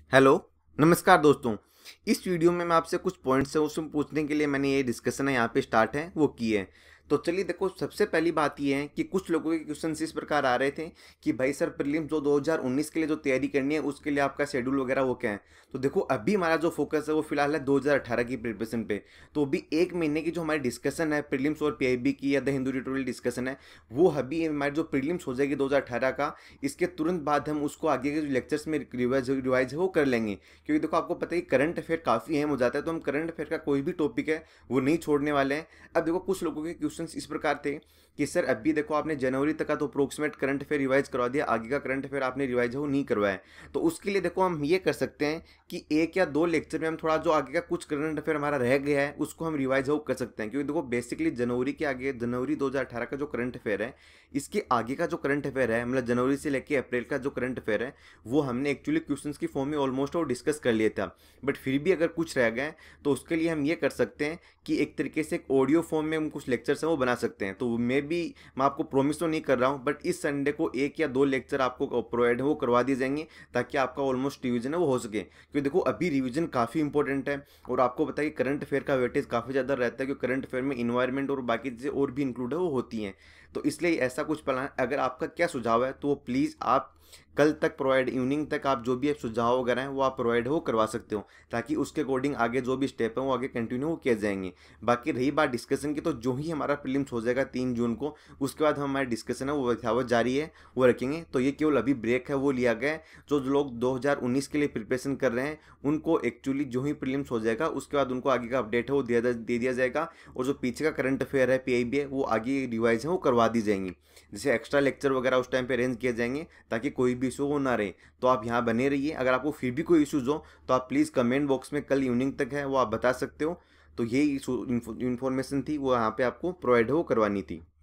Hello, नमस्कार दोस्तों। इस वीडियो में मैं आपसे कुछ पॉइंट्स हैं उसमें पूछने के लिए मैंने ये डिस्कशन है यहाँ पे स्टार्ट है वो की है। तो चलिए देखो, सबसे पहली बात ये है कि कुछ लोगों के क्वेश्चंस इस प्रकार आ रहे थे कि भाई सर प्रीलिम्स जो 2019 के लिए जो तैयारी करनी है उसके लिए आपका शेड्यूल वगैरह वो क्या है। तो देखो, अभी हमारा जो फोकस है वो फिलहाल है 2018 की प्रिपरेशन पे। तो अभी एक महीने की जो हमारी डिस्कशन है प्रीलिम्स और पीआईबी की या द हिंदू ट्यूटोरियल डिस्कशन है, वो अभी हमारी जो प्रीलिम्स हो जाएगी 2018 का, इसके तुरंत बाद हम उसको आगे के जो लेक्चर्स में रिवाइज है वो कर लेंगे। क्योंकि देखो, आपको पता है कि करंट अफेयर काफ़ी अहम हो जाता है, तो हम करंट अफेयर का कोई भी टॉपिक है वो नहीं छोड़ने वाले हैं। अब देखो, कुछ लोगों के क्वेश्चंस इस प्रकार थे कि सर अभी देखो आपने जनवरी तक का तो अप्रोक्सीमेट करंट अफेयर रिवाइज करवा दिया, आगे का करंट अफेयर आपने रिवाइज है वो नहीं करवाया। तो उसके लिए देखो हम ये कर सकते हैं कि एक या दो लेक्चर में हम थोड़ा जो आगे का कुछ करंट अफेयर हमारा रह गया है उसको हम रिवाइज हो कर सकते हैं। क्योंकि देखो बेसिकली जनवरी के आगे, जनवरी 2018 का जो करंट अफेयर है, इसके आगे का जो करंट अफेयर है, मतलब जनवरी से लेकर अप्रैल का जो करंट अफेयर है, वो हमने एक्चुअली क्वेश्चंस की फॉर्म में ऑलमोस्ट वो डिस्कस कर लिया था। बट फिर भी अगर कुछ रह गए तो उसके लिए हम ये कर सकते हैं कि एक तरीके से एक ऑडियो फॉर्म में हम कुछ लेक्चर्स हैं वो बना सकते हैं। तो मैं आपको प्रॉमिस तो नहीं कर रहा हूँ, बट इस संडे को एक या दो लेक्चर आपको प्रोवाइड है वो करवा दिए जाएंगे, ताकि आपका ऑलमोस्ट रिवीजन है वो हो सके। क्योंकि देखो अभी रिवीजन काफ़ी इंपॉर्टेंट है, और आपको बताइए करंट अफेयर का वेटेज काफ़ी ज़्यादा रहता है, क्योंकि करंट अफेयर में इन्वायरमेंट और बाकी चीज़ें और भी इंक्लूड है वो होती हैं। तो इसलिए ऐसा कुछ प्लान, अगर आपका क्या सुझाव है तो वो प्लीज़ आप कल तक प्रोवाइड, इवनिंग तक आप जो भी आप सुझाव वगैरह हैं वो आप प्रोवाइड हो करवा सकते हो, ताकि उसके अकॉर्डिंग आगे जो भी स्टेप है वो आगे कंटिन्यू हो किए जाएंगे। बाकी रही बात डिस्कशन की, तो जो ही हमारा प्रीलिम्स हो जाएगा 3 जून को, उसके बाद हमारी डिस्कशन है वो यथावत जारी है वो रखेंगे। तो ये केवल अभी ब्रेक है वो लिया गया है। जो लोग 2019 के लिए प्रिपरेशन कर रहे हैं उनको एक्चुअली जो ही प्रीलिम्स हो जाएगा उसके बाद उनको आगे का अपडेट है वो दे दिया जाएगा, और जो पीछे का करंट अफेयर है पीआईबी है वो आगे रिवाइज है वो करवा दी जाएंगी। जैसे एक्स्ट्रा लेक्चर वगैरह उस टाइम पे अरेंज किए जाएंगे, ताकि कोई भी इशू हो ना रहे। तो आप यहाँ बने रहिए। अगर आपको फिर भी कोई इशूज़ हो तो आप प्लीज़ कमेंट बॉक्स में कल इवनिंग तक है वो आप बता सकते हो। तो यही इन्फॉर्मेशन थी वो यहाँ पे आपको प्रोवाइड हो करवानी थी।